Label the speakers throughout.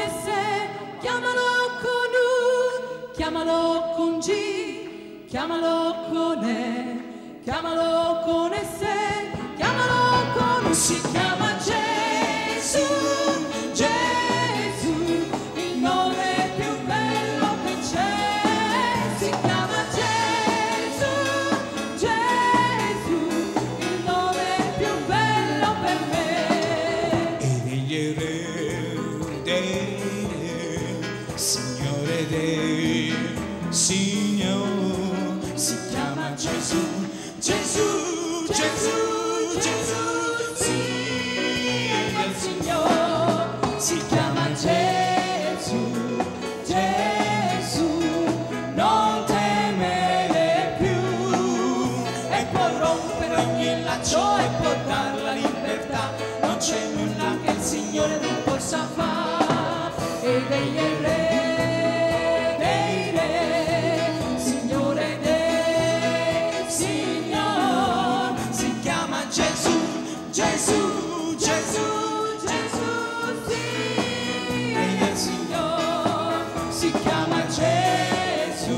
Speaker 1: S, chiamalo con U, chiamalo con G, chiamalo con E, chiamalo con S, chiamalo con U, si chiama Gesù, Gesù, il nome più bello che c'è, si chiama Gesù, Gesù, il nome più bello per me.
Speaker 2: Ed egli è Re dei Re, Signore dei Signori, si chiama Gesù, Gesù, Gesù, Gesù, sì, è il Signore, si chiama Gesù, Gesù, non temere più, e può rompere ogni laccio e può dar la libertà, non c'è nulla che il Signore non possa fare.
Speaker 1: Ed egli è Re dei Re, Signore dei Signori,
Speaker 2: Si chiama Gesù, Gesù, Gesù,
Speaker 1: Gesù, sì,
Speaker 2: è il Signore, si chiama Gesù,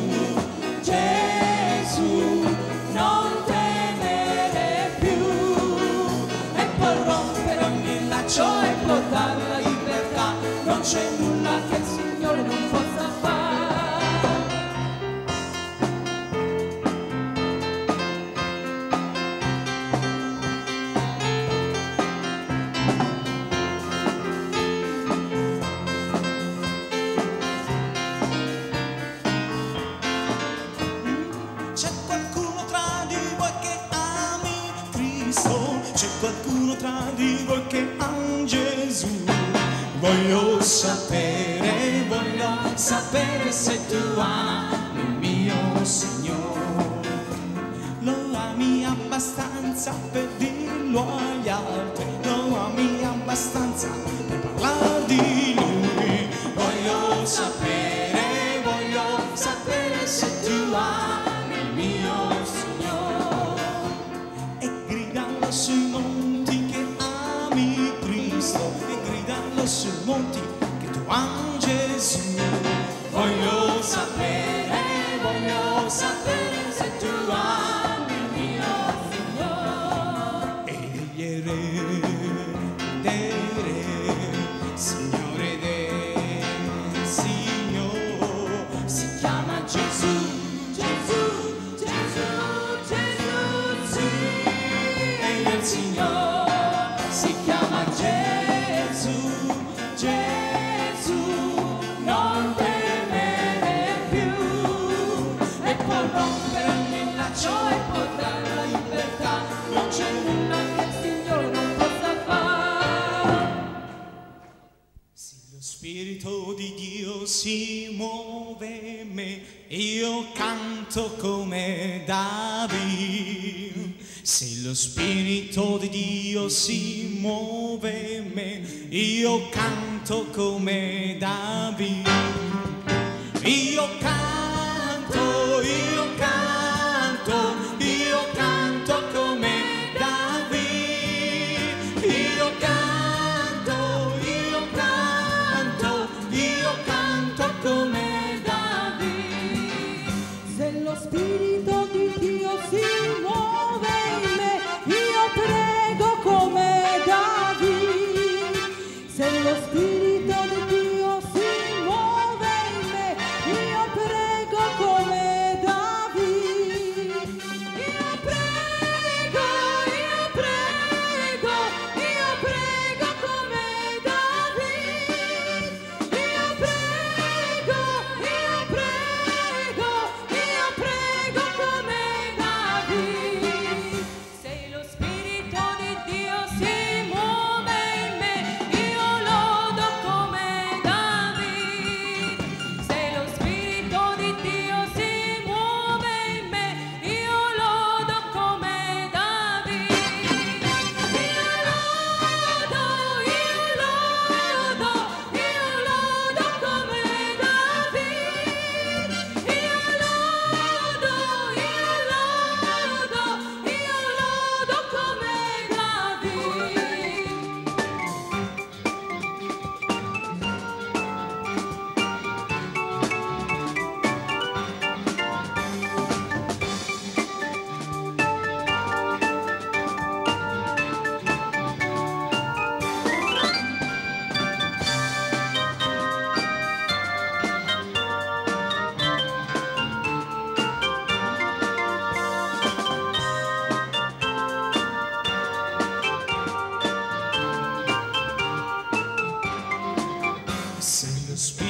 Speaker 2: Gesù,
Speaker 1: non temere più,
Speaker 2: e può rompere ogni laccio e può dar la libertà, non c'è nulla che il Signore non possa fare. C'è qualcuno tra di voi che ami Cristo, c'è qualcuno tra di voi che ama Gesù. Voglio sapere se tu ami il mio Signore. Lo ami abbastanza per dirlo agli altri, lo ami abbastanza per parlare di Lui. Voglio sapere se tu ami il mio Signore. E gridalo sui monti che ami Cristo, e gridalo sui monti che tu ami Gesù. Voglio sapere se tu ami il mio Signore. Egli è Re dei Re, Signore dei Signori, si chiama Gesù, Gesù, Gesù, Gesù, sì, egli è il Signore, si chiama Gesù, Gesù, non temere più, e può rompere ogni laccio e può dare la libertà, non c'è nulla che il Signore non possa fare. Se lo Spirito di Dio si muove in me, io canto come Davide. Se lo Spirito di Dio si muove in me, io canto come Davide. Io canto, io canto, io canto come Davide. Io canto, io canto, io canto come Davide.
Speaker 1: se lo Spirito di Dio si muove in me, io prego come Davide. Se lo Spirito di Dio si muove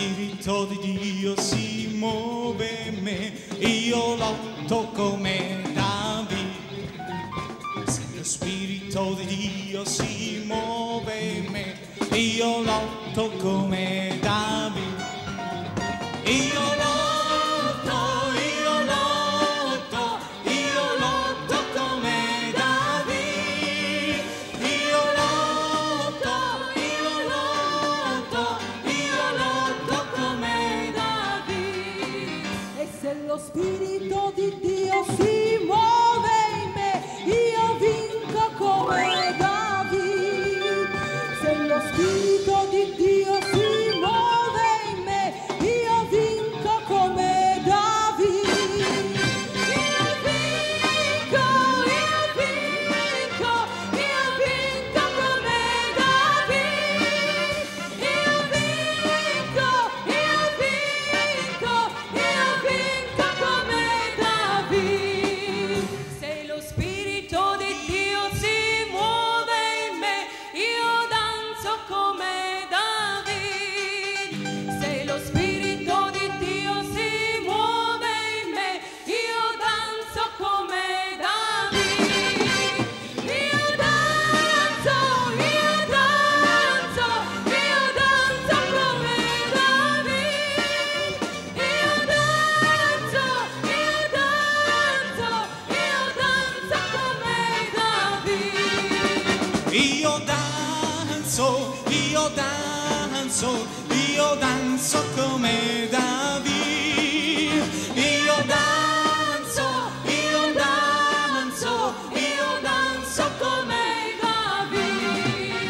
Speaker 2: Spirito di Dio si muove in me, io lotto come Davide. Se lo Spirito di Dio si muove in me, io lotto come Davide. Io lotto come Davide. Io lotto come Davide.
Speaker 1: E se lo Spirito di Dio si muove in me, io vinco come Davide. Se lo Spirito di Dio si muove in me, io vinco come Davide. Io vinco come Davide. Io vinco come Davide. Se lo Spirito di Dio si muove in me, io danzo come Davide. Se lo Spirito di Dio si muove in me, io danzo come Davide. Io danzo come Davide. Io danzo come Davide.
Speaker 2: Io danzo come Davide. Io danzo come Davide.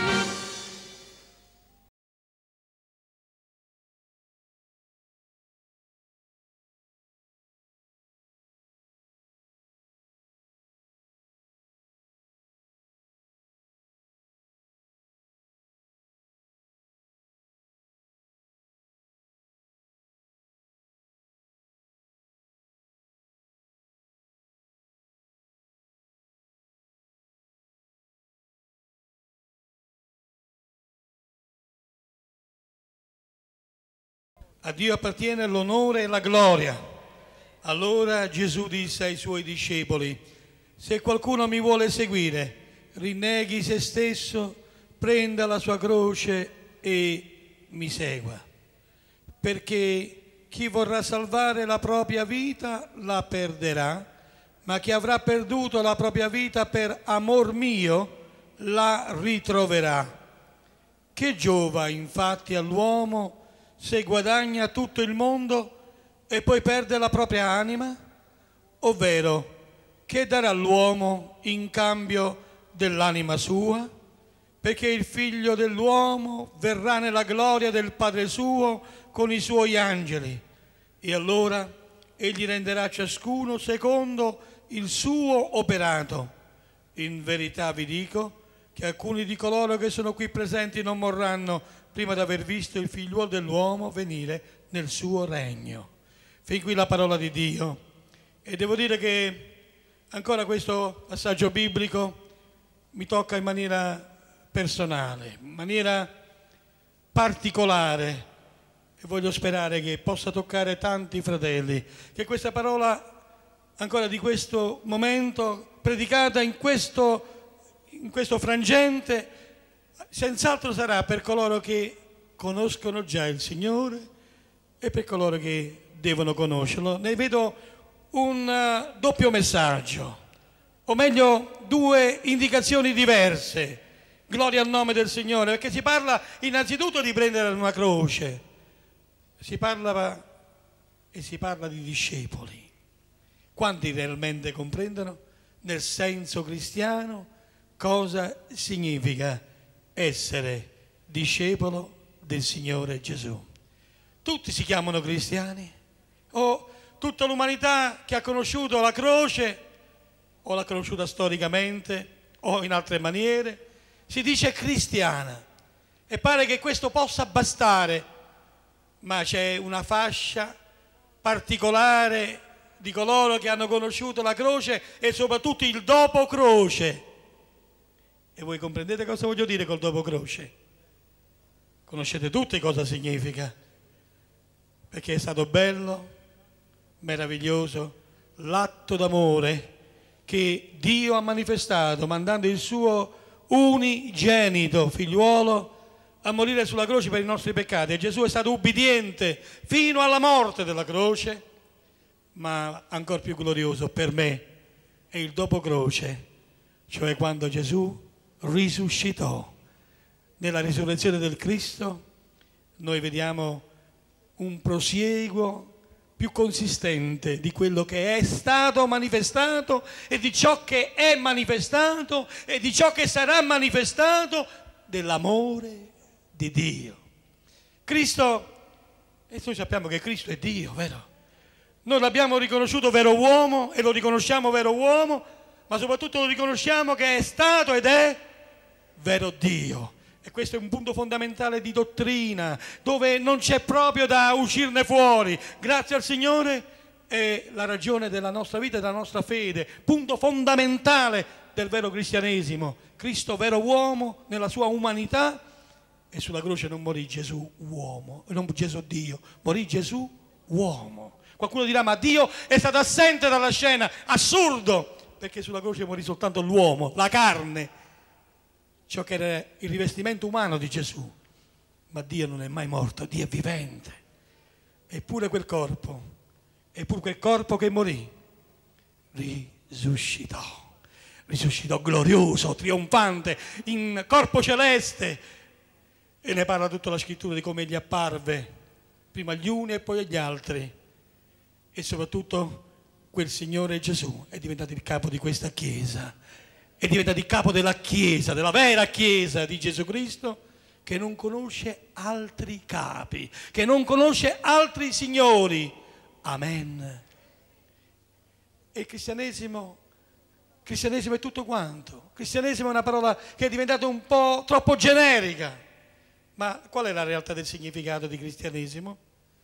Speaker 3: A Dio appartiene l'onore e la gloria. Allora Gesù disse ai suoi discepoli: se qualcuno mi vuole seguire, rinneghi se stesso, prenda la sua croce e mi segua. Perché chi vorrà salvare la propria vita la perderà, ma chi avrà perduto la propria vita per amor mio la ritroverà. Che giova infatti all'uomo se guadagna tutto il mondo e poi perde la propria anima? Ovvero, che darà l'uomo in cambio dell'anima sua? Perché il Figlio dell'uomo verrà nella gloria del Padre suo con i suoi angeli, e allora egli renderà ciascuno secondo il suo operato. In verità vi dico che alcuni di coloro che sono qui presenti non morranno prima di aver visto il Figliuolo dell'uomo venire nel suo regno. Fin qui la parola di Dio. E devo dire che ancora questo passaggio biblico mi tocca in maniera personale, in maniera particolare, e voglio sperare che possa toccare tanti fratelli, che questa parola ancora di questo momento, predicata in questo frangente, senz'altro sarà per coloro che conoscono già il Signore e per coloro che devono conoscerlo. Ne vedo un doppio messaggio, o meglio due indicazioni diverse. Gloria al nome del Signore, perché si parla innanzitutto di prendere una croce, si parla di discepoli. Quanti realmente comprendono nel senso cristiano cosa significa essere discepolo del Signore Gesù? Tutti si chiamano cristiani, o tutta l'umanità che ha conosciuto la croce, o l'ha conosciuta storicamente, o in altre maniere, si dice cristiana, e pare che questo possa bastare, ma c'è una fascia particolare di coloro che hanno conosciuto la croce e soprattutto il dopo croce. E voi comprendete cosa voglio dire col dopo croce? Conoscete tutti cosa significa. perché è stato bello, meraviglioso, l'atto d'amore che Dio ha manifestato mandando il suo unigenito figliuolo a morire sulla croce per i nostri peccati. E Gesù è stato ubbidiente fino alla morte della croce, ma ancora più glorioso per me è il dopo croce, cioè quando Gesù risuscitò. Nella risurrezione del Cristo noi vediamo un prosieguo più consistente di quello che è stato manifestato e di ciò che è manifestato e di ciò che sarà manifestato dell'amore di Dio. Cristo, e noi sappiamo che Cristo è Dio, vero? Noi l'abbiamo riconosciuto vero uomo e lo riconosciamo vero uomo, ma soprattutto lo riconosciamo che è stato ed è vero Dio. E questo è un punto fondamentale di dottrina, dove non c'è proprio da uscirne fuori. Grazie al Signore è la ragione della nostra vita e della nostra fede, punto fondamentale del vero cristianesimo. Cristo vero uomo nella sua umanità, e sulla croce non morì Gesù uomo, non Gesù Dio, morì Gesù uomo. Qualcuno dirà: ma Dio è stato assente dalla scena. Assurdo, perché sulla croce morì soltanto l'uomo, la carne, ciò che era il rivestimento umano di Gesù. Ma Dio non è mai morto, Dio è vivente. Eppure quel corpo che morì risuscitò glorioso, trionfante, in corpo celeste. E ne parla tutta la scrittura di come gli apparve prima agli uni e poi agli altri. E soprattutto quel Signore Gesù è diventato il capo di questa Chiesa, è diventato il capo della Chiesa, della vera Chiesa di Gesù Cristo, che non conosce altri capi, che non conosce altri signori. Amen. E il cristianesimo è tutto quanto. Cristianesimo è una parola che è diventata un po' troppo generica. Ma qual è la realtà del significato di cristianesimo?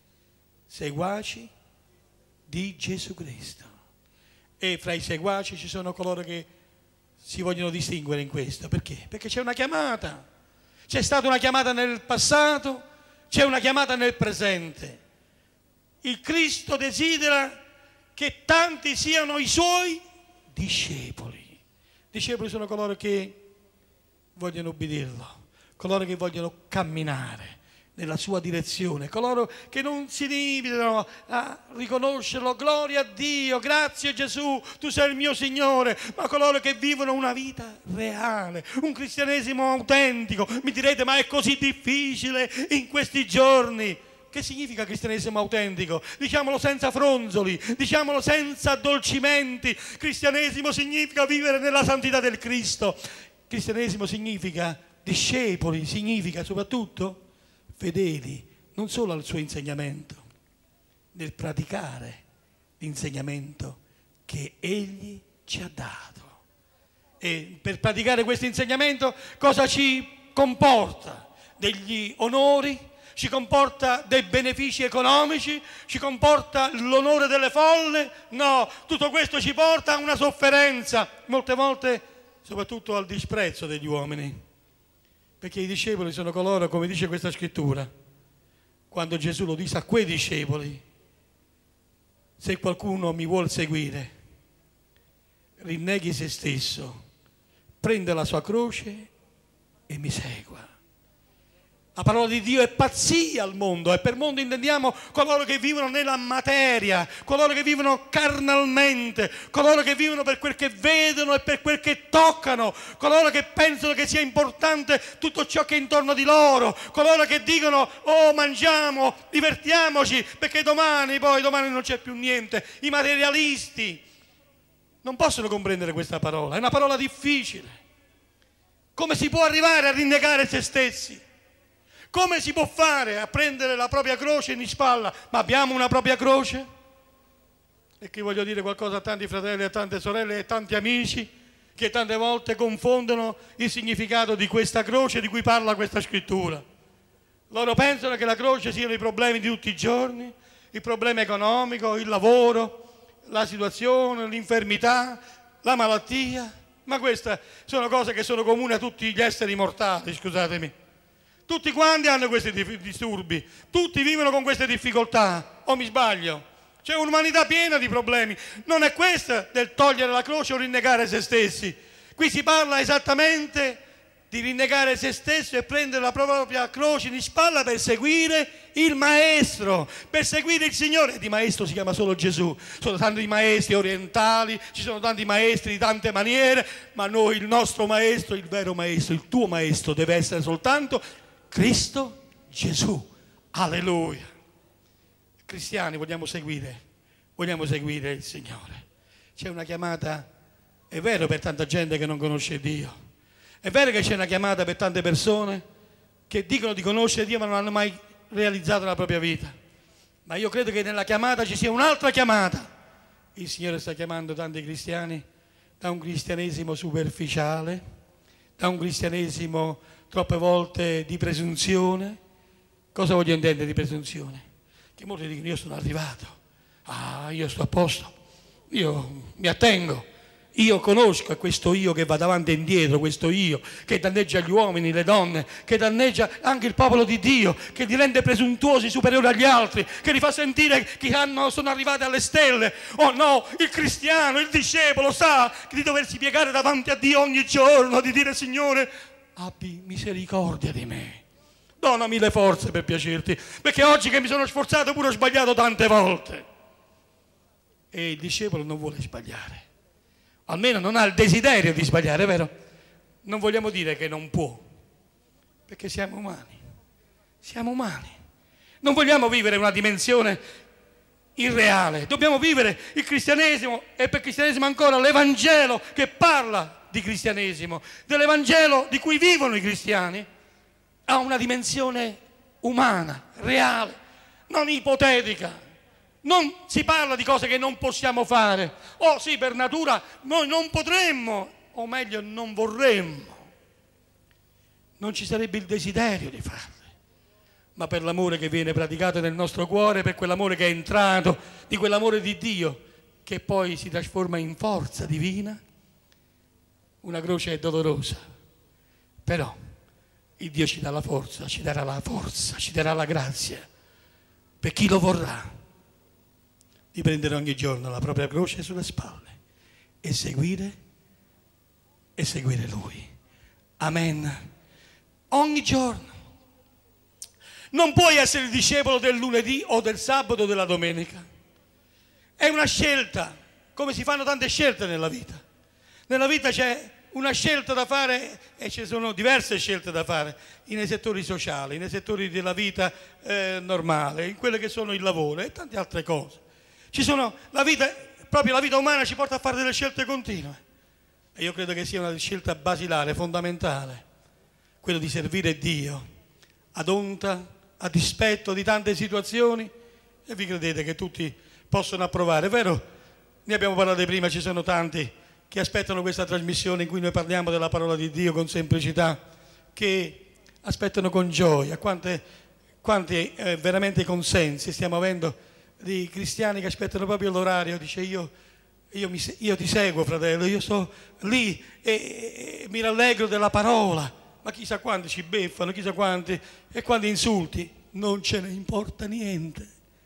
Speaker 3: Seguaci di Gesù Cristo. E fra i seguaci ci sono coloro che si vogliono distinguere in questo. Perché? Perché c'è una chiamata. C'è stata una chiamata nel passato, c'è una chiamata nel presente. Il Cristo desidera che tanti siano i suoi discepoli. Discepoli sono coloro che vogliono ubbidirlo, coloro che vogliono camminare nella sua direzione, coloro che non si limitano a riconoscerlo, gloria a Dio, grazie Gesù, tu sei il mio Signore, ma coloro che vivono una vita reale, un cristianesimo autentico. Mi direte: ma è così difficile in questi giorni? Che significa cristianesimo autentico? Diciamolo senza fronzoli, diciamolo senza addolcimenti. Cristianesimo significa vivere nella santità del Cristo. Cristianesimo significa discepoli, significa soprattutto fedeli non solo al suo insegnamento, nel praticare l'insegnamento che Egli ci ha dato. E per praticare questo insegnamento cosa ci comporta? Degli onori, ci comporta dei benefici economici, ci comporta l'onore delle folle? No, tutto questo ci porta a una sofferenza, molte volte soprattutto al disprezzo degli uomini. Perché i discepoli sono coloro, come dice questa scrittura, quando Gesù lo disse a quei discepoli: se qualcuno mi vuol seguire, rinneghi se stesso, prenda la sua croce e mi segua. La parola di Dio è pazzia al mondo, e per mondo intendiamo coloro che vivono nella materia, coloro che vivono carnalmente, coloro che vivono per quel che vedono e per quel che toccano, coloro che pensano che sia importante tutto ciò che è intorno di loro, coloro che dicono: oh, mangiamo, divertiamoci, perché domani non c'è più niente. I materialisti non possono comprendere questa parola, è una parola difficile. Come si può arrivare a rinnegare se stessi? Come si può fare a prendere la propria croce in spalla? Ma abbiamo una propria croce? E qui voglio dire qualcosa a tanti fratelli, a tante sorelle e a tanti amici che tante volte confondono il significato di questa croce di cui parla questa scrittura. Loro pensano che la croce siano i problemi di tutti i giorni, il problema economico, il lavoro, la situazione, l'infermità, la malattia. Ma queste sono cose che sono comuni a tutti gli esseri mortali, scusatemi. Tutti quanti hanno questi disturbi, tutti vivono con queste difficoltà, o mi sbaglio? C'è un'umanità piena di problemi. Non è questa del togliere la croce o rinnegare se stessi. Qui si parla esattamente di rinnegare se stesso e prendere la propria croce in spalla per seguire il Maestro, per seguire il Signore. E di Maestro si chiama solo Gesù. Sono tanti maestri orientali, ci sono tanti maestri di tante maniere, ma noi, il nostro Maestro, il vero Maestro, il tuo Maestro deve essere soltanto Cristo Gesù. Alleluia. Cristiani, vogliamo seguire il Signore. C'è una chiamata, è vero, per tanta gente che non conosce Dio. È vero che c'è una chiamata per tante persone che dicono di conoscere Dio ma non hanno mai realizzato la propria vita. Ma io credo che nella chiamata ci sia un'altra chiamata. Il Signore sta chiamando tanti cristiani da un cristianesimo superficiale, da un cristianesimo troppe volte di presunzione. Cosa voglio intendere di presunzione? Che molti dicono: io sono arrivato, io sto a posto, io mi attengo, io conosco. Questo io che va davanti e indietro, questo io che danneggia gli uomini, le donne, che danneggia anche il popolo di Dio, che li rende presuntuosi, superiori agli altri, che li fa sentire che sono arrivati alle stelle. Oh no, il cristiano, il discepolo sa di doversi piegare davanti a Dio ogni giorno, di dire: Signore, abbi misericordia di me, donami le forze per piacerti, perché oggi che mi sono sforzato pure ho sbagliato tante volte. E il discepolo non vuole sbagliare, almeno non ha il desiderio di sbagliare, vero? Non vogliamo dire che non può, perché siamo umani. Non vogliamo vivere una dimensione irreale, dobbiamo vivere il cristianesimo, e per cristianesimo ancora l'Evangelo che parla di cristianesimo, dell'Evangelo di cui vivono i cristiani. Ha una dimensione umana, reale, non ipotetica. Non si parla di cose che non possiamo fare. Oh sì, per natura noi non potremmo, o meglio non vorremmo. Non ci sarebbe il desiderio di farle. Ma per l'amore che viene praticato nel nostro cuore, per quell'amore che è entrato, di quell'amore di Dio, che poi si trasforma in forza divina, una croce è dolorosa. Però il Dio ci dà la forza, ci darà la grazia, per chi lo vorrà, di prendere ogni giorno la propria croce sulle spalle e seguire Lui. Amen. Ogni giorno. Non puoi essere il discepolo del lunedì o del sabato o della domenica. È una scelta, come si fanno tante scelte nella vita. Nella vita c'è una scelta da fare, e ci sono diverse scelte da fare nei settori sociali, nei settori della vita normale, in quelle che sono il lavoro e tante altre cose. Proprio la vita umana ci porta a fare delle scelte continue, e io credo che sia una scelta basilare, fondamentale, quello di servire Dio ad onta, a dispetto di tante situazioni. E vi credete che tutti possono approvare, vero? Ne abbiamo parlato prima, ci sono tanti che aspettano questa trasmissione in cui noi parliamo della parola di Dio con semplicità, che aspettano con gioia. Quanti veramente consensi stiamo avendo di cristiani che aspettano proprio l'orario. Dice: io ti seguo, fratello, io sto lì e mi rallegro della parola. Ma chissà quanti ci beffano, chissà quanti, e quanti insulti. Non ce ne importa niente.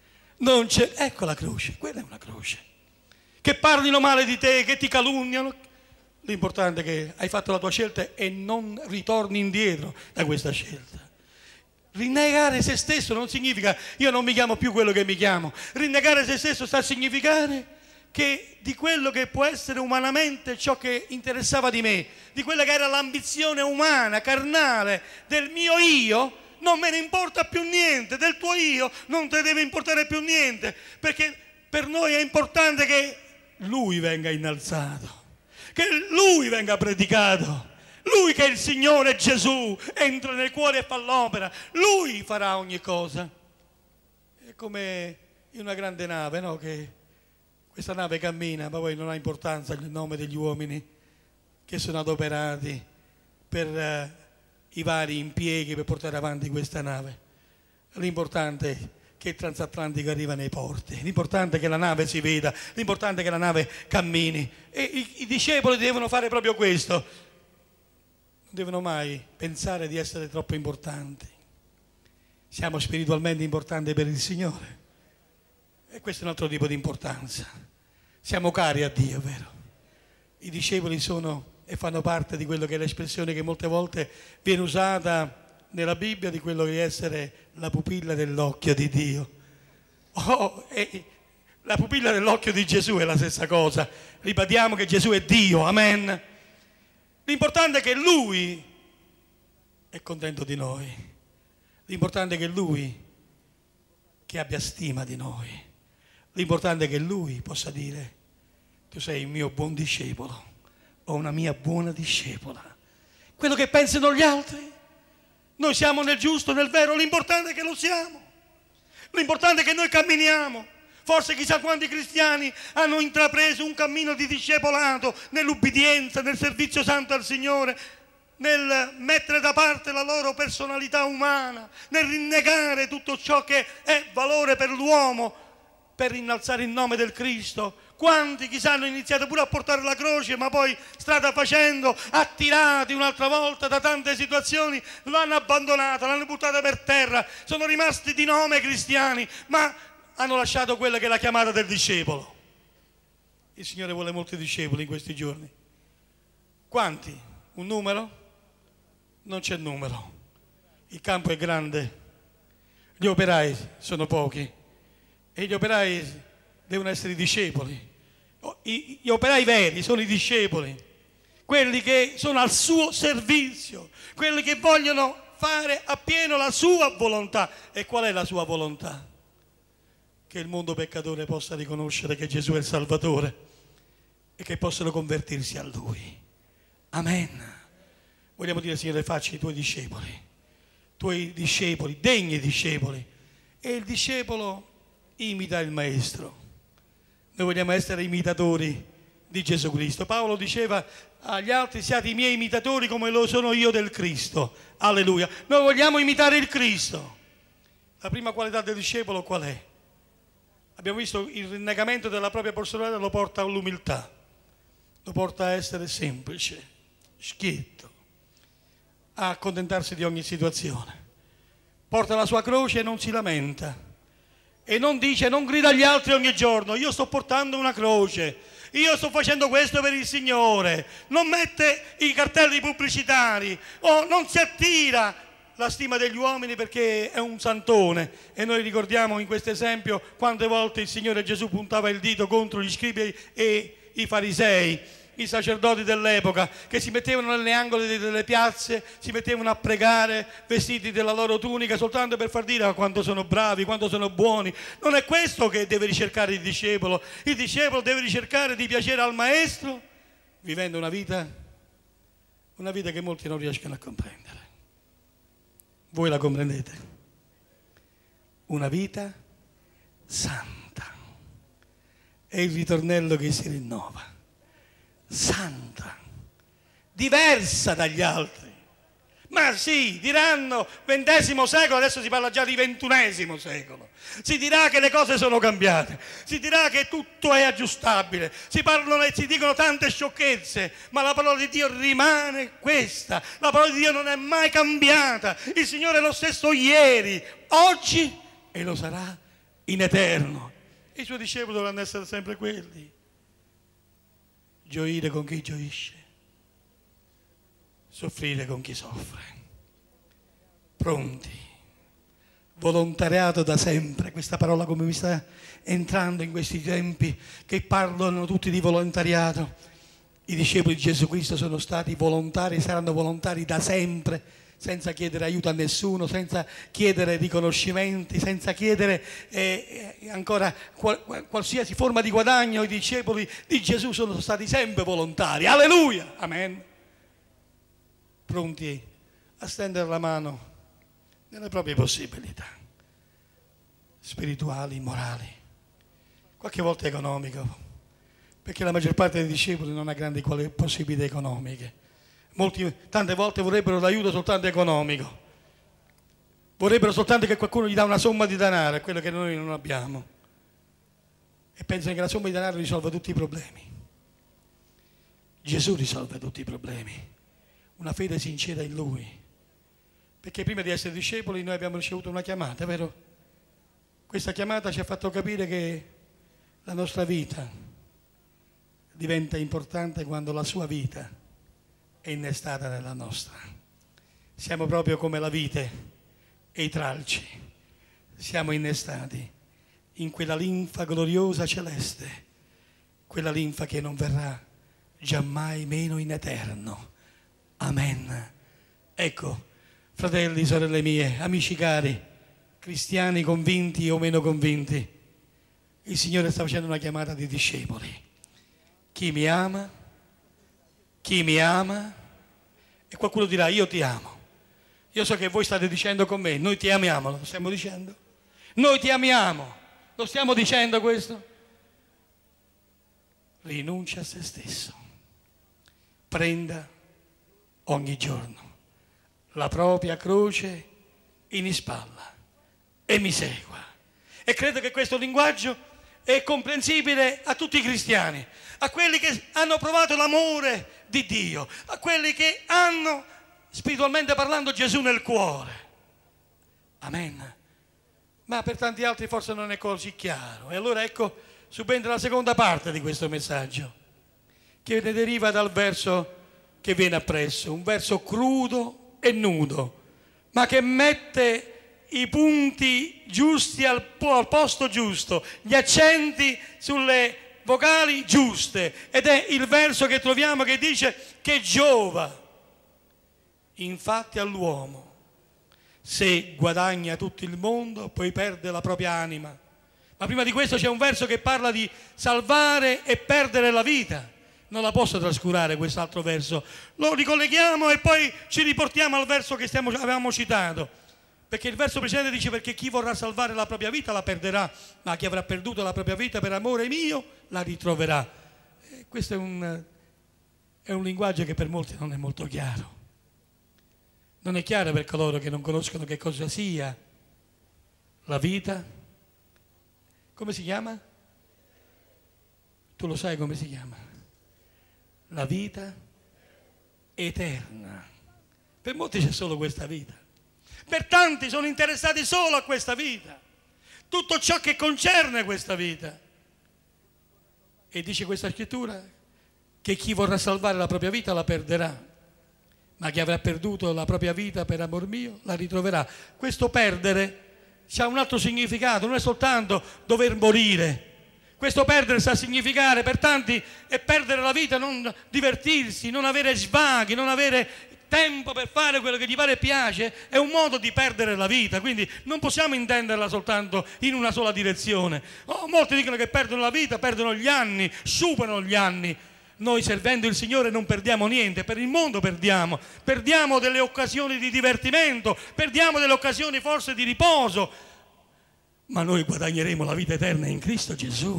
Speaker 3: Ecco la croce, quella è una croce. Che parlino male di te, che ti calunniano, l'importante è che hai fatto la tua scelta e non ritorni indietro da questa scelta. Rinnegare se stesso non significa io non mi chiamo più quello che mi chiamo. Rinnegare se stesso sta a significare che di quello che può essere umanamente ciò che interessava di me, di quella che era l'ambizione umana, carnale, del mio io, non me ne importa più niente. Del tuo io non te deve importare più niente, perché per noi è importante che Lui venga innalzato, che Lui venga predicato. Lui che è il Signore Gesù entra nel cuore e fa l'opera. Lui farà ogni cosa. È come in una grande nave, no? Che questa nave cammina, ma poi non ha importanza il nome degli uomini che sono adoperati per i vari impieghi per portare avanti questa nave. L'importante è che il transatlantico arriva nei porti, l'importante è che la nave si veda, l'importante è che la nave cammini. E i discepoli devono fare proprio questo. Non devono mai pensare di essere troppo importanti. siamo spiritualmente importanti per il Signore. E questo è un altro tipo di importanza. Siamo cari a Dio, vero? I discepoli sono e fanno parte di quello che è l'espressione che molte volte viene usata nella Bibbia di quello che è essere la pupilla dell'occhio di Dio. E la pupilla dell'occhio di Gesù è la stessa cosa. Ribadiamo che Gesù è Dio, amen. L'importante è che Lui è contento di noi. L'importante è che Lui che abbia stima di noi. L'importante è che Lui possa dire: tu sei il mio buon discepolo o una mia buona discepola. Quello che pensano gli altri, noi siamo nel giusto, nel vero, l'importante è che lo siamo. L'importante è che noi camminiamo. Forse chissà quanti cristiani hanno intrapreso un cammino di discepolato nell'ubbidienza, nel servizio santo al Signore, nel mettere da parte la loro personalità umana, nel rinnegare tutto ciò che è valore per l'uomo, per innalzare il nome del Cristo. Quanti chissà hanno iniziato pure a portare la croce, ma poi strada facendo, attirati un'altra volta da tante situazioni, l'hanno abbandonata, l'hanno buttata per terra, sono rimasti di nome cristiani, ma hanno lasciato quella che è la chiamata del discepolo. Il Signore vuole molti discepoli in questi giorni. Quanti? Un numero? Non c'è numero. Il campo è grande, gli operai sono pochi e gli operai devono essere i discepoli. Gli operai veri sono i discepoli, quelli che sono al suo servizio, quelli che vogliono fare appieno la sua volontà. E qual è la sua volontà? Che il mondo peccatore possa riconoscere che Gesù è il Salvatore e che possano convertirsi a Lui. Amen. Vogliamo dire: Signore, facci i tuoi discepoli, degni discepoli. E il discepolo imita il Maestro. Noi vogliamo essere imitatori di Gesù Cristo. Paolo diceva agli altri: siate i miei imitatori come lo sono io del Cristo. Alleluia. Noi vogliamo imitare il Cristo. La prima qualità del discepolo qual è? Abbiamo visto il rinnegamento della propria personalità lo porta all'umiltà, lo porta a essere semplice, schietto, a accontentarsi di ogni situazione. Porta la sua croce e non si lamenta. E non dice, non grida agli altri ogni giorno: io sto portando una croce, io sto facendo questo per il Signore. Non mette i cartelli pubblicitari o non si attira la stima degli uomini perché è un santone. E noi ricordiamo in questo esempio quante volte il Signore Gesù puntava il dito contro gli scribi e i farisei, i sacerdoti dell'epoca, che si mettevano nelle angoli delle piazze, si mettevano a pregare vestiti della loro tunica soltanto per far dire quanto sono bravi, quanto sono buoni. Non è questo che deve ricercare il discepolo. Il discepolo deve ricercare di piacere al Maestro, vivendo una vita che molti non riescono a comprendere. Voi la comprendete? Una vita santa. È il ritornello che si rinnova. Santa, diversa dagli altri. Ma sì, diranno XX secolo, adesso si parla già di XXI secolo. Si dirà che le cose sono cambiate, si dirà che tutto è aggiustabile, si parlano e si dicono tante sciocchezze, ma la parola di Dio rimane questa. La parola di Dio non è mai cambiata. Il Signore è lo stesso ieri, oggi e lo sarà in eterno. I suoi discepoli dovranno essere sempre quelli: gioire con chi gioisce, soffrire con chi soffre, pronti, volontariato da sempre. Questa parola come mi sta entrando in questi tempi che parlano tutti di volontariato. I discepoli di Gesù Cristo sono stati volontari, saranno volontari da sempre, senza chiedere aiuto a nessuno, senza chiedere riconoscimenti, senza chiedere ancora qualsiasi forma di guadagno. I discepoli di Gesù sono stati sempre volontari. Alleluia, amen. Pronti a stendere la mano nelle proprie possibilità spirituali, morali, qualche volta economico, perché la maggior parte dei discepoli non ha grandi possibilità economiche. Molti tante volte vorrebbero l'aiuto soltanto economico, vorrebbero soltanto che qualcuno gli dà una somma di denaro, è quello che noi non abbiamo, e pensano che la somma di denaro risolva tutti i problemi. Gesù risolve tutti i problemi. Una fede sincera in Lui Perché prima di essere discepoli noi abbiamo ricevuto una chiamata, vero? Questa chiamata ci ha fatto capire che la nostra vita diventa importante quando la sua vita è innestata nella nostra. Siamo proprio come la vite e i tralci, siamo innestati in quella linfa gloriosa celeste, quella linfa che non verrà giammai meno in eterno. Amen. Ecco, fratelli, sorelle mie, amici cari, cristiani convinti o meno convinti, il Signore sta facendo una chiamata di discepoli. Chi mi ama, e qualcuno dirà io ti amo. Io so che voi state dicendo con me, noi ti amiamo, lo stiamo dicendo? Noi ti amiamo, lo stiamo dicendo questo? Rinuncia a se stesso, prenda ogni giorno la propria croce in spalla e mi segua. E credo che questo linguaggio è comprensibile a tutti i cristiani, a quelli che hanno provato l'amore di Dio, a quelli che hanno, spiritualmente parlando, Gesù nel cuore. Amen. Ma per tanti altri forse non è così chiaro. E allora ecco, subentra la seconda parte di questo messaggio, che ne deriva dal verso che viene appresso, un verso crudo e nudo, ma che mette i punti giusti al posto giusto, gli accenti sulle vocali giuste, ed è il verso che troviamo che dice che giova infatti all'uomo se guadagna tutto il mondo poi perde la propria anima. Ma prima di questo c'è un verso che parla di salvare e perdere la vita. Non la posso trascurare quest'altro verso, lo ricolleghiamo e poi ci riportiamo al verso che avevamo citato, perché il verso precedente dice: perché chi vorrà salvare la propria vita la perderà, ma chi avrà perduto la propria vita per amore mio la ritroverà. Questo è un linguaggio che per molti non è molto chiaro. Non è chiaro per coloro che non conoscono che cosa sia la vita. Come si chiama? Tu lo sai come si chiama? La vita eterna. Per molti c'è solo questa vita. Per tanti sono interessati solo a questa vita, tutto ciò che concerne questa vita. E dice questa scrittura che chi vorrà salvare la propria vita la perderà, ma chi avrà perduto la propria vita per amor mio la ritroverà. Questo perdere ha un altro significato, non è soltanto dover morire. Questo perdere sta a significare per tanti è perdere la vita, non divertirsi, non avere svaghi, non avere tempo per fare quello che gli pare e piace. È un modo di perdere la vita, quindi non possiamo intenderla soltanto in una sola direzione. Molti dicono che perdono la vita, perdono gli anni, superano gli anni. Noi servendo il Signore non perdiamo niente, per il mondo perdiamo delle occasioni di divertimento, perdiamo delle occasioni forse di riposo, ma noi guadagneremo la vita eterna in Cristo Gesù.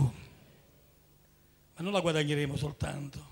Speaker 3: Ma non la guadagneremo soltanto.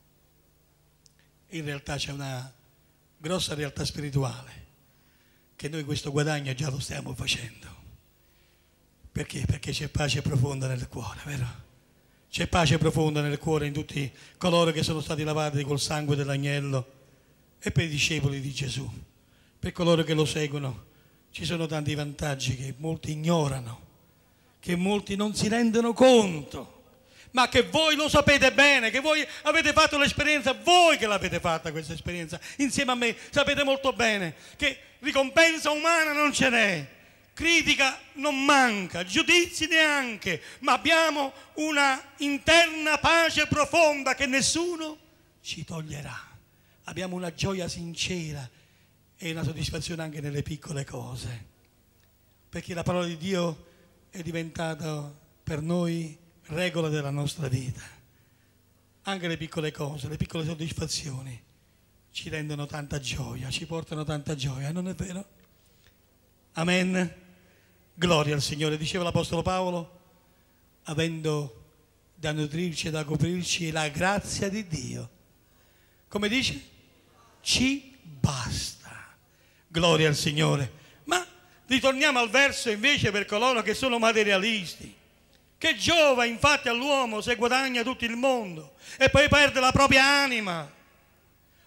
Speaker 3: In realtà c'è una grossa realtà spirituale, che noi questo guadagno già lo stiamo facendo. Perché? Perché c'è pace profonda nel cuore, vero? C'è pace profonda nel cuore in tutti coloro che sono stati lavati col sangue dell'agnello, e per i discepoli di Gesù, per coloro che lo seguono, ci sono tanti vantaggi che molti ignorano, che molti non si rendono conto, ma che voi lo sapete bene, che voi avete fatto l'esperienza, voi che l'avete fatta questa esperienza insieme a me, sapete molto bene che ricompensa umana non ce n'è, critica non manca, giudizi neanche, ma abbiamo una interna pace profonda che nessuno ci toglierà. Abbiamo una gioia sincera e una soddisfazione anche nelle piccole cose, perché la parola di Dio è diventata per noi regola della nostra vita. Anche le piccole cose, le piccole soddisfazioni ci rendono tanta gioia, ci portano tanta gioia, non è vero? Amen. Gloria al Signore. Diceva l'Apostolo Paolo, avendo da nutrirci e da coprirci la grazia di Dio, come dice? Ci basta. Gloria al Signore. Ma ritorniamo al verso invece per coloro che sono materialisti. Che giova infatti all'uomo se guadagna tutto il mondo e poi perde la propria anima?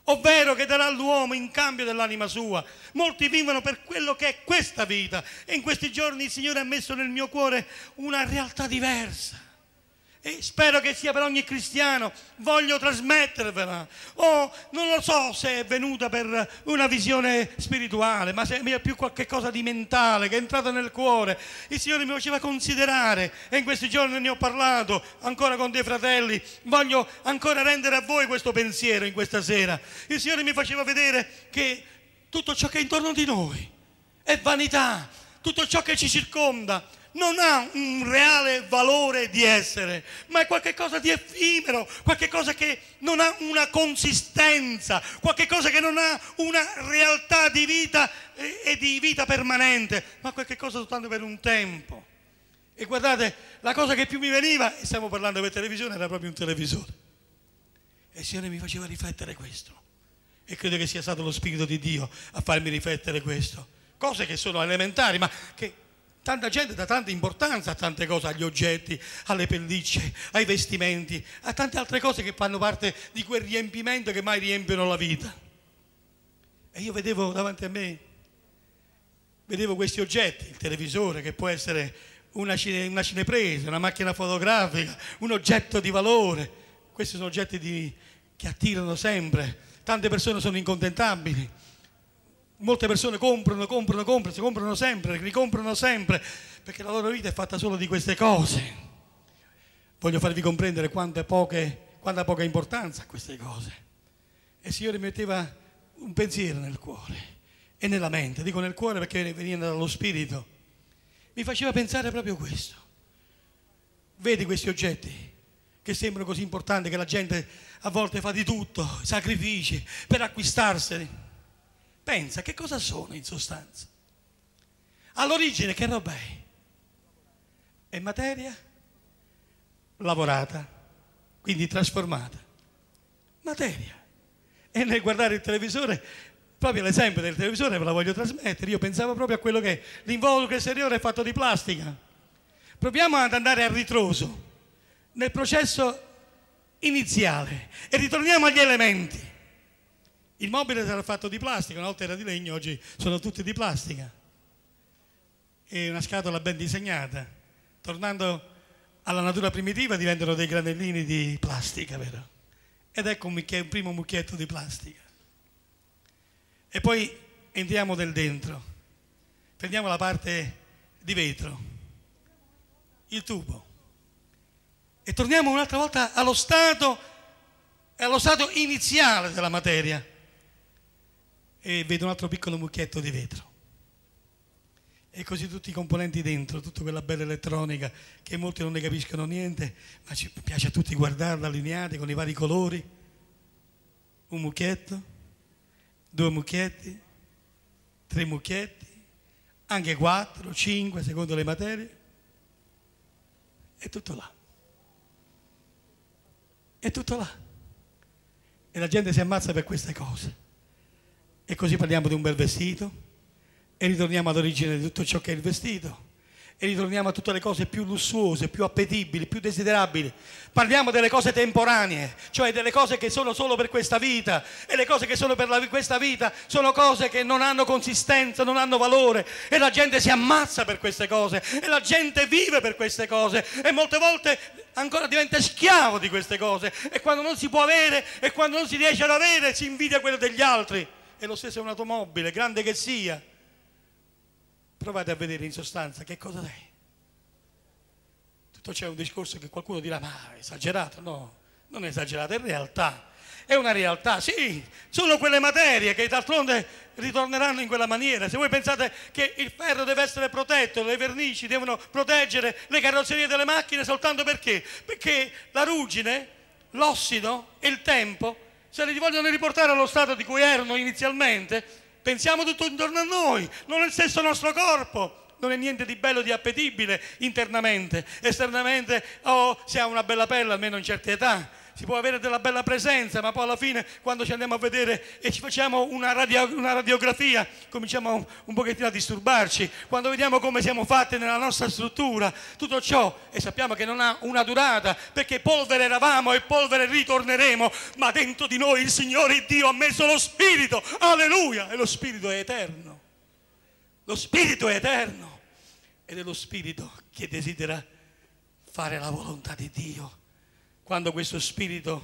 Speaker 3: ovvero che darà all'uomo in cambio dell'anima sua. Molti vivono per quello che è questa vita, e in questi giorni il Signore ha messo nel mio cuore una realtà diversa, e spero che sia per ogni cristiano. Voglio trasmettervela. Non lo so se è venuta per una visione spirituale, ma se è più qualche cosa di mentale che è entrata nel cuore. Il Signore mi faceva considerare, e in questi giorni ne ho parlato ancora con dei fratelli. Voglio ancora rendere a voi questo pensiero in questa sera. Il Signore mi faceva vedere che tutto ciò che è intorno di noi è vanità. Tutto ciò che ci circonda non ha un reale valore di essere, ma è qualcosa di effimero, qualcosa che non ha una consistenza, qualcosa che non ha una realtà di vita e di vita permanente, ma qualcosa soltanto per un tempo. E guardate, la cosa che più mi veniva, e stiamo parlando per televisione, era proprio un televisore. E il Signore mi faceva riflettere questo, e credo che sia stato lo Spirito di Dio a farmi riflettere questo. Cose che sono elementari, ma che tanta gente dà tanta importanza a tante cose, agli oggetti, alle pellicce, ai vestimenti, a tante altre cose che fanno parte di quel riempimento che mai riempiono la vita. E io vedevo davanti a me, vedevo questi oggetti, il televisore, che può essere una cinepresa, una macchina fotografica, un oggetto di valore. Questi sono oggetti che attirano sempre. Tante persone sono incontentabili. Molte persone comprano sempre, ricomprano sempre, perché la loro vita è fatta solo di queste cose. Voglio farvi comprendere quanta poca importanza a queste cose. E il Signore metteva un pensiero nel cuore e nella mente. Dico nel cuore perché veniva dallo Spirito. Mi faceva pensare proprio questo. Vedi questi oggetti che sembrano così importanti, che la gente a volte fa di tutto, sacrifici per acquistarseli. Pensa, che cosa sono in sostanza? All'origine che roba è? È materia lavorata, quindi trasformata. Materia. E nel guardare il televisore, proprio l'esempio del televisore ve la voglio trasmettere, io pensavo proprio a quello che è. L'involucro esteriore è fatto di plastica. Proviamo ad andare a ritroso nel processo iniziale e ritorniamo agli elementi. Il mobile era fatto di plastica, una volta era di legno, oggi sono tutti di plastica. E una scatola ben disegnata. Tornando alla natura primitiva diventano dei granellini di plastica, vero? Ed ecco un primo mucchietto di plastica. E poi entriamo nel dentro. Prendiamo la parte di vetro, il tubo. E torniamo un'altra volta allo stato iniziale della materia. E vedo un altro piccolo mucchietto di vetro. E così tutti i componenti dentro, tutta quella bella elettronica che molti non ne capiscono niente, ma ci piace a tutti guardarla allineati con i vari colori. Un mucchietto, 2 mucchietti, 3 mucchietti, anche 4, 5 secondo le materie. È tutto là. È tutto là. E la gente si ammazza per queste cose. E così parliamo di un bel vestito e ritorniamo all'origine di tutto ciò che è il vestito e ritorniamo a tutte le cose più lussuose, più appetibili, più desiderabili. Parliamo delle cose temporanee, cioè delle cose che sono solo per questa vita, e le cose che sono per questa vita sono cose che non hanno consistenza, non hanno valore, e la gente si ammazza per queste cose e la gente vive per queste cose e molte volte ancora diventa schiavo di queste cose, e quando non si può avere e quando non si riesce ad avere si invidia quello degli altri. E lo stesso è un'automobile, grande che sia. Provate a vedere in sostanza che cosa è. Tutto c'è un discorso che qualcuno dirà, ma è esagerato. No, non è esagerato, è realtà. È una realtà, sì, sono quelle materie che d'altronde ritorneranno in quella maniera. Se voi pensate che il ferro deve essere protetto, le vernici devono proteggere le carrozzerie delle macchine soltanto perché? Perché la ruggine, l'ossido e il tempo se li vogliono riportare allo stato di cui erano inizialmente. Pensiamo tutto intorno a noi, non è il stesso nostro corpo, non è niente di bello, di appetibile internamente. Esternamente, se ha una bella pelle, almeno in certe età, si può avere della bella presenza, ma poi alla fine quando ci andiamo a vedere e ci facciamo una radiografia cominciamo un pochettino a disturbarci, quando vediamo come siamo fatti nella nostra struttura, tutto ciò, e sappiamo che non ha una durata, perché polvere eravamo e polvere ritorneremo, ma dentro di noi il Signore Dio ha messo lo Spirito, alleluia, e lo Spirito è eterno, lo Spirito è eterno, ed è lo Spirito che desidera fare la volontà di Dio. Quando questo spirito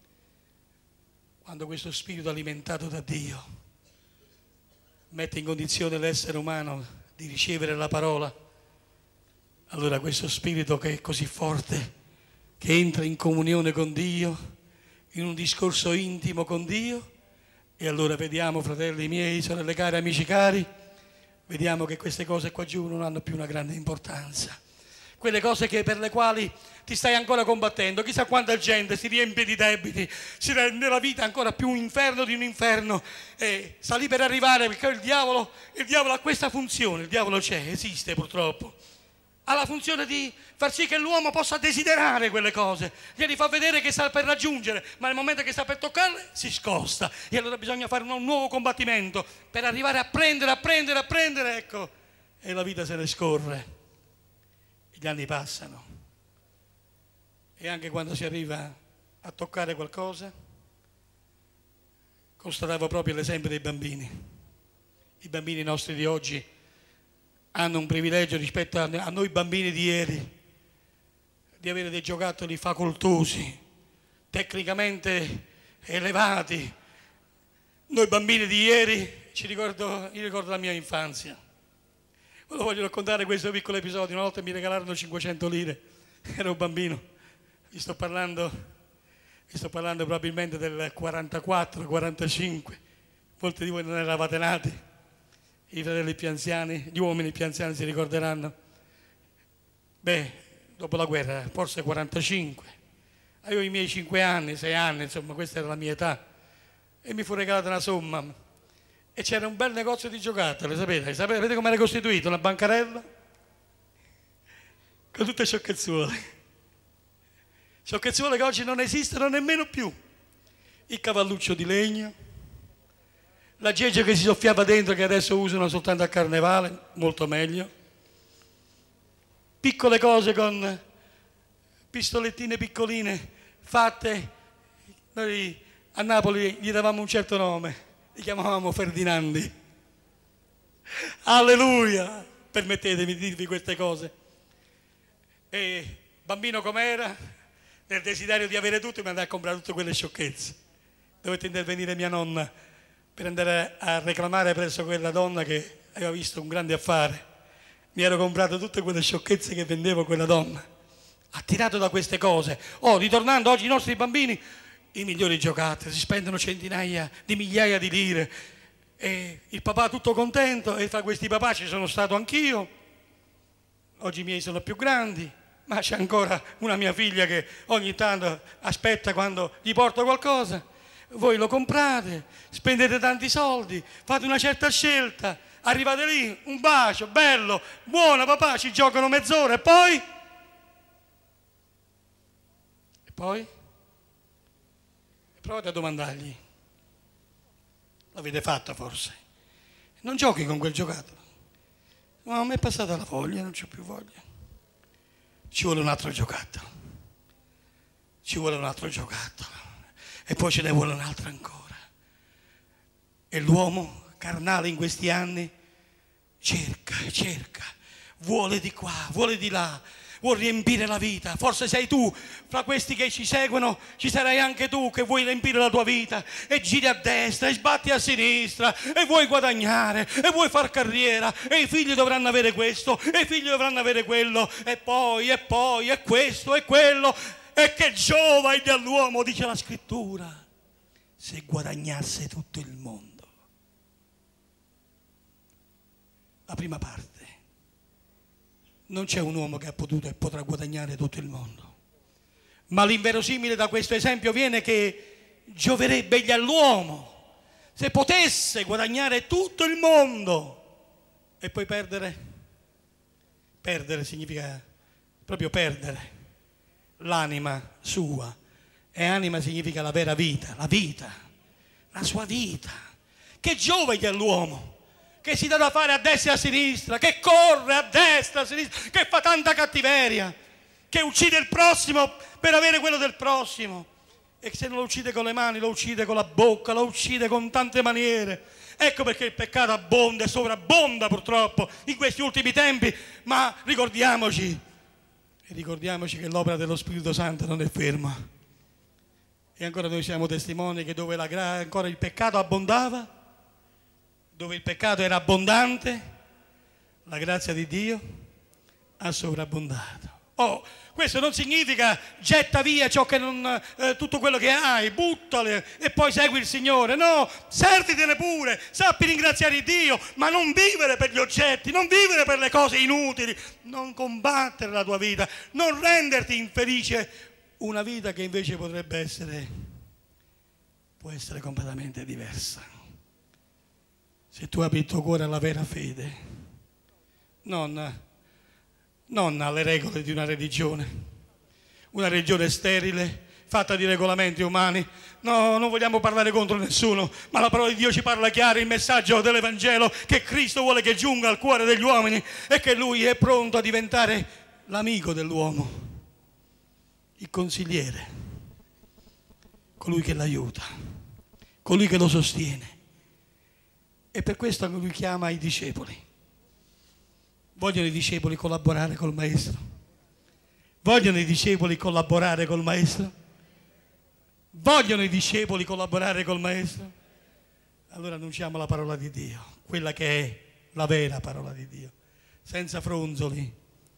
Speaker 3: alimentato da Dio mette in condizione l'essere umano di ricevere la parola, allora questo spirito che è così forte, che entra in comunione con Dio, in un discorso intimo con Dio, e allora vediamo, fratelli miei, sorelle care, amici cari, vediamo che queste cose qua giù non hanno più una grande importanza. Quelle cose per le quali ti stai ancora combattendo, chissà quanta gente si riempie di debiti, si rende la vita ancora più un inferno di un inferno, e sta lì per arrivare, perché il diavolo ha questa funzione, il diavolo c'è, esiste purtroppo, ha la funzione di far sì che l'uomo possa desiderare quelle cose, glieli fa vedere che sta per raggiungere, ma nel momento che sta per toccarle si scosta, e allora bisogna fare un nuovo combattimento per arrivare a prendere, ecco, e la vita se ne scorre. Gli anni passano, e anche quando si arriva a toccare qualcosa, constatavo proprio l'esempio dei bambini. I bambini nostri di oggi hanno un privilegio rispetto a noi bambini di ieri, di avere dei giocattoli facoltosi, tecnicamente elevati. Noi bambini di ieri, io ricordo la mia infanzia. Voglio raccontare questo piccolo episodio. Una volta mi regalarono 500 lire, ero un bambino, vi sto parlando probabilmente del 44, 45, molti di voi non eravate nati, i fratelli più anziani, gli uomini più anziani si ricorderanno. Dopo la guerra, forse 45, avevo i miei 5 anni, 6 anni, insomma questa era la mia età, e mi fu regalata una somma. E c'era un bel negozio di giocattoli, sapete come era costituito? Una bancarella con tutte sciocchezzuole che oggi non esistono nemmeno più. Il cavalluccio di legno, la geggia che si soffiava dentro, che adesso usano soltanto a carnevale, molto meglio, piccole cose con pistolettine piccoline fatte, noi a Napoli gli davamo un certo nome, li chiamavamo Ferdinandi. Alleluia! Permettetemi di dirvi queste cose. E bambino com'era, nel desiderio di avere tutto, mi andai a comprare tutte quelle sciocchezze. Dovette intervenire mia nonna per andare a reclamare presso quella donna che aveva visto un grande affare. Mi ero comprato tutte quelle sciocchezze che vendeva quella donna. Attirato da queste cose. Ritornando oggi i nostri bambini, i migliori giocattoli, si spendono centinaia di migliaia di lire, e il papà tutto contento, e fra questi papà ci sono stato anch'io. Oggi i miei sono più grandi, ma c'è ancora una mia figlia che ogni tanto aspetta quando gli porto qualcosa. Voi lo comprate, spendete tanti soldi, fate una certa scelta, arrivate lì, un bacio, bello, buono papà, ci giocano mezz'ora, e poi? Provate a domandargli, l'avete fatto forse? Non giochi con quel giocattolo? No, mi è passata la voglia, non c'ho più voglia. Ci vuole un altro giocattolo, e poi ce ne vuole un altro ancora. E l'uomo carnale in questi anni cerca, vuole di qua, vuole di là, vuol riempire la vita. Forse sei tu, fra questi che ci seguono, ci sarai anche tu che vuoi riempire la tua vita, e giri a destra e sbatti a sinistra, e vuoi guadagnare, e vuoi far carriera, e i figli dovranno avere questo, e i figli dovranno avere quello, e poi, e questo, e quello. E che giova è all'uomo, dice la scrittura, se guadagnasse tutto il mondo. La prima parte. Non c'è un uomo che ha potuto e potrà guadagnare tutto il mondo. Ma l'inverosimile da questo esempio viene che gioverebbe all'uomo se potesse guadagnare tutto il mondo e poi perdere. Perdere significa proprio perdere l'anima sua, E anima significa la vera vita, la sua vita, che gioveglia all'uomo, che si dà da fare a destra e a sinistra, che corre a destra e a sinistra, che fa tanta cattiveria, che uccide il prossimo per avere quello del prossimo. E se non lo uccide con le mani, lo uccide con la bocca, lo uccide con tante maniere. Ecco perché il peccato abbonda e sovrabbonda purtroppo in questi ultimi tempi. Ma ricordiamoci che l'opera dello Spirito Santo non è ferma. E ancora noi siamo testimoni che dove ancora il peccato abbondava, dove il peccato era abbondante, la grazia di Dio ha sovrabbondato. Oh, questo non significa getta via tutto quello che hai, buttale e poi segui il Signore. No, servitene pure, sappi ringraziare Dio, ma non vivere per gli oggetti, non vivere per le cose inutili, non combattere la tua vita, non renderti infelice. Una vita che invece può essere completamente diversa. Se tu apri il tuo cuore alla vera fede, non alle regole di una religione sterile, fatta di regolamenti umani. No, non vogliamo parlare contro nessuno, ma la parola di Dio ci parla chiaro, il messaggio dell'Evangelo, che Cristo vuole che giunga al cuore degli uomini e che Lui è pronto a diventare l'amico dell'uomo, il consigliere, colui che l'aiuta, colui che lo sostiene. E per questo Lui chiama i discepoli. Vogliono i discepoli collaborare col Maestro? Vogliono i discepoli collaborare col Maestro? Vogliono i discepoli collaborare col Maestro? Allora annunciamo la parola di Dio, quella che è la vera parola di Dio, senza fronzoli,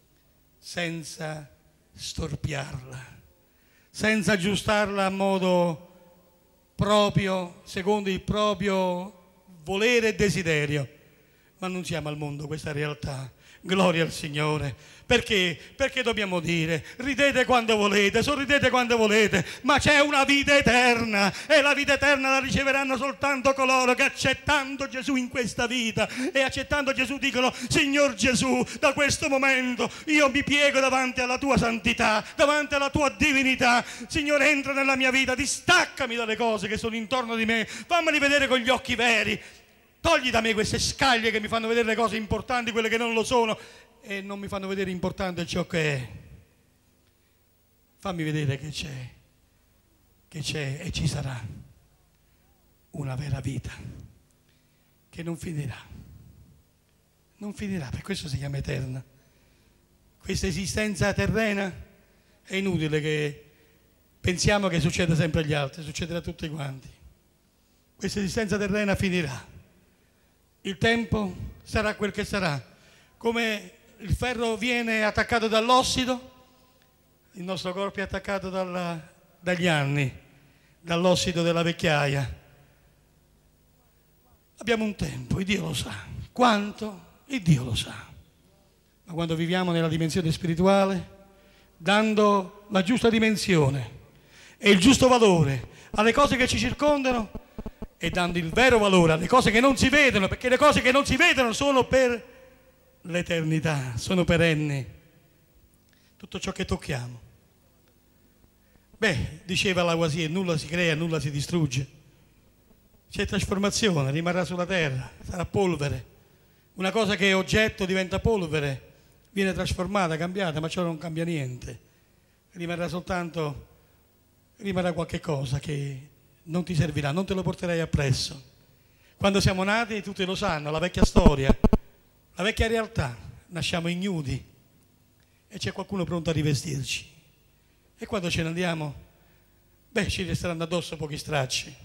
Speaker 3: senza storpiarla, senza aggiustarla a modo proprio, secondo il proprio volere e desiderio, ma annunziamo al mondo questa realtà. Gloria al Signore. Perché? Perché dobbiamo dire: ridete quando volete, sorridete quando volete, ma c'è una vita eterna, e la vita eterna la riceveranno soltanto coloro che, accettando Gesù in questa vita e accettando Gesù, dicono: Signor Gesù, da questo momento io mi piego davanti alla tua santità, davanti alla tua divinità. Signore, entra nella mia vita, distaccami dalle cose che sono intorno di me, fammeli vedere con gli occhi veri. Togli da me queste scaglie che mi fanno vedere le cose importanti, quelle che non lo sono, e non mi fanno vedere importante ciò che è. Fammi vedere che c'è e ci sarà una vera vita che non finirà. Non finirà, per questo si chiama eterna. Questa esistenza terrena è inutile che pensiamo che succeda sempre agli altri, succederà a tutti quanti. Questa esistenza terrena finirà. Il tempo sarà quel che sarà. Come il ferro viene attaccato dall'ossido, il nostro corpo è attaccato dagli anni, dall'ossido della vecchiaia. Abbiamo un tempo, il Dio lo sa. Quanto? Il Dio lo sa. Ma quando viviamo nella dimensione spirituale, dando la giusta dimensione e il giusto valore alle cose che ci circondano, e dando il vero valore alle cose che non si vedono, perché le cose che non si vedono sono per l'eternità, sono perenni. Tutto ciò che tocchiamo. Diceva Lavoisier, nulla si crea, nulla si distrugge. C'è trasformazione, rimarrà sulla terra, sarà polvere. Una cosa che è oggetto diventa polvere, viene trasformata, cambiata, ma ciò non cambia niente. Rimarrà qualche cosa che non ti servirà, non te lo porterai appresso. Quando siamo nati, tutti lo sanno, la vecchia storia, la vecchia realtà, nasciamo ignudi e c'è qualcuno pronto a rivestirci. E quando ce ne andiamo, ci resteranno addosso pochi stracci.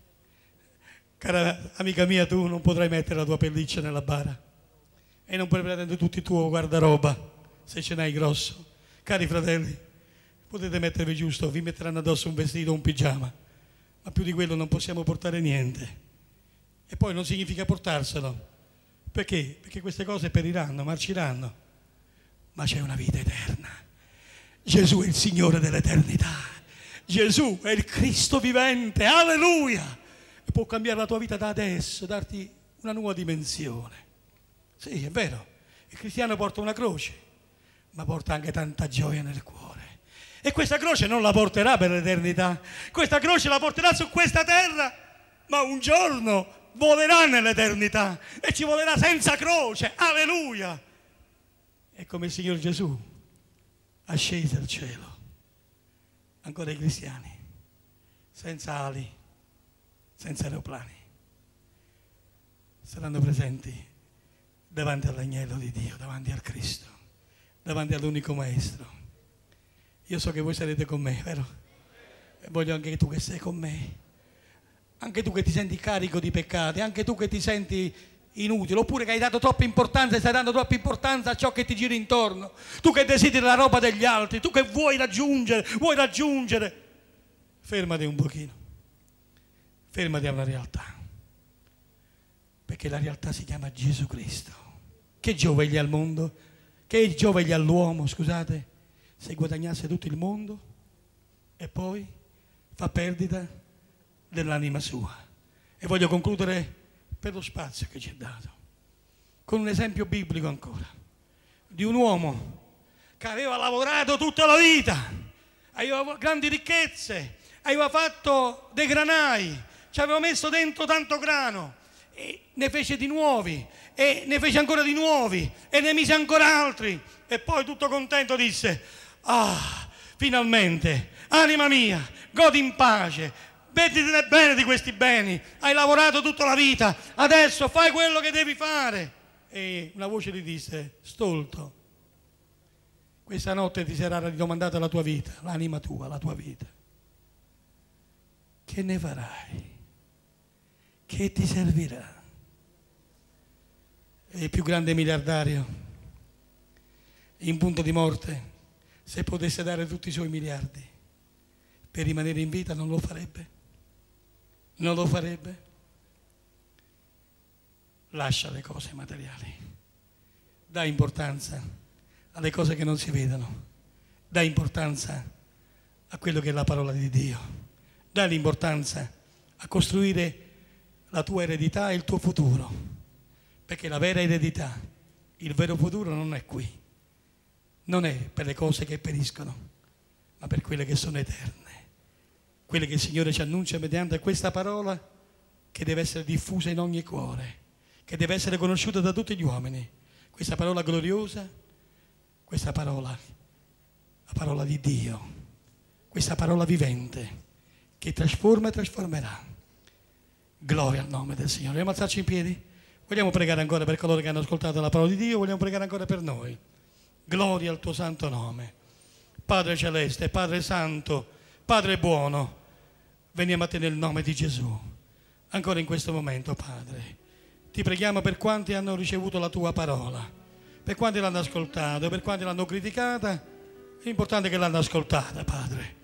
Speaker 3: Cara amica mia, tu non potrai mettere la tua pelliccia nella bara e non puoi prendere tutto il tuo guardaroba se ce n'hai grosso. Cari fratelli, potete mettervi giusto, vi metteranno addosso un vestito o un pigiama, ma più di quello non possiamo portare niente. E poi non significa portarselo. Perché? Perché queste cose periranno, marciranno. Ma c'è una vita eterna. Gesù è il Signore dell'eternità. Gesù è il Cristo vivente. Alleluia! E può cambiare la tua vita da adesso, darti una nuova dimensione. Sì, è vero. Il cristiano porta una croce, ma porta anche tanta gioia nel cuore. E questa croce non la porterà per l'eternità, questa croce la porterà su questa terra, ma un giorno volerà nell'eternità e ci volerà senza croce, alleluia. E come il Signore Gesù ascese al cielo, ancora i cristiani, senza ali, senza aeroplani, saranno presenti davanti all'agnello di Dio, davanti al Cristo, davanti all'unico Maestro. Io so che voi sarete con me, vero? E voglio anche tu che sei con me, anche tu che ti senti carico di peccati, anche tu che ti senti inutile, oppure che hai dato troppa importanza e stai dando troppa importanza a ciò che ti gira intorno, tu che desideri la roba degli altri, tu che vuoi raggiungere, fermati un pochino, fermati a una realtà, perché la realtà si chiama Gesù Cristo. Che giovegli al mondo, che giovegli all'uomo, scusate, se guadagnasse tutto il mondo e poi fa perdita dell'anima sua. E voglio concludere per lo spazio che ci è dato con un esempio biblico ancora di un uomo che aveva lavorato tutta la vita, aveva grandi ricchezze, aveva fatto dei granai, ci aveva messo dentro tanto grano e ne fece di nuovi e ne fece ancora di nuovi e ne mise ancora altri, e poi tutto contento disse: ah, finalmente, anima mia, godi in pace, veditene bene di questi beni, hai lavorato tutta la vita, adesso fai quello che devi fare. E una voce gli disse: stolto, questa notte ti sarà ridomandata la tua vita, l'anima tua, la tua vita. Che ne farai? Che ti servirà? Il più grande miliardario, in punto di morte, se potesse dare tutti i suoi miliardi per rimanere in vita, non lo farebbe? Non lo farebbe? Lascia le cose materiali, dà importanza alle cose che non si vedono, dà importanza a quello che è la parola di Dio, dà l'importanza a costruire la tua eredità e il tuo futuro, perché la vera eredità, il vero futuro non è qui, non è per le cose che periscono, ma per quelle che sono eterne, quelle che il Signore ci annuncia mediante questa parola, che deve essere diffusa in ogni cuore, che deve essere conosciuta da tutti gli uomini. Questa parola gloriosa, questa parola, la parola di Dio, questa parola vivente che trasforma e trasformerà. Gloria al nome del Signore. Vogliamo alzarci in piedi? Vogliamo pregare ancora per coloro che hanno ascoltato la parola di Dio, vogliamo pregare ancora per noi. Gloria al tuo santo nome. Padre celeste, Padre santo, Padre buono, veniamo a te nel nome di Gesù. Ancora in questo momento, Padre, ti preghiamo per quanti hanno ricevuto la tua parola, per quanti l'hanno ascoltata, per quanti l'hanno criticata. È importante che l'hanno ascoltata, Padre.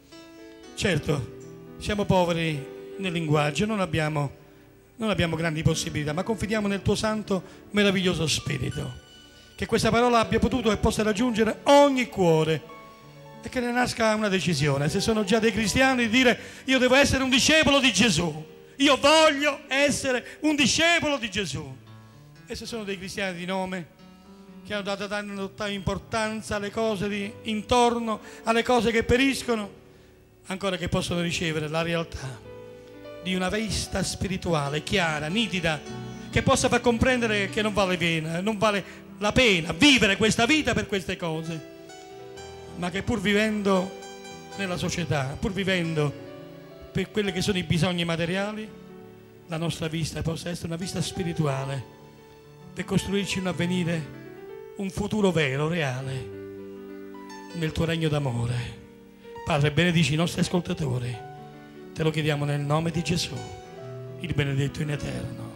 Speaker 3: Certo, siamo poveri nel linguaggio, non abbiamo grandi possibilità, ma confidiamo nel tuo santo, meraviglioso Spirito, che questa parola abbia potuto e possa raggiungere ogni cuore e che ne nasca una decisione. Se sono già dei cristiani, di dire: io devo essere un discepolo di Gesù, io voglio essere un discepolo di Gesù. E se sono dei cristiani di nome, che hanno dato tanta importanza alle cose di intorno, alle cose che periscono, ancora che possono ricevere la realtà di una vista spirituale chiara, nitida, che possa far comprendere che non vale la pena vivere questa vita per queste cose, ma che pur vivendo nella società, pur vivendo per quelli che sono i bisogni materiali, la nostra vista possa essere una vista spirituale, per costruirci un avvenire, un futuro vero, reale, nel tuo regno d'amore. Padre, benedici i nostri ascoltatori. Te lo chiediamo nel nome di Gesù, il benedetto in eterno.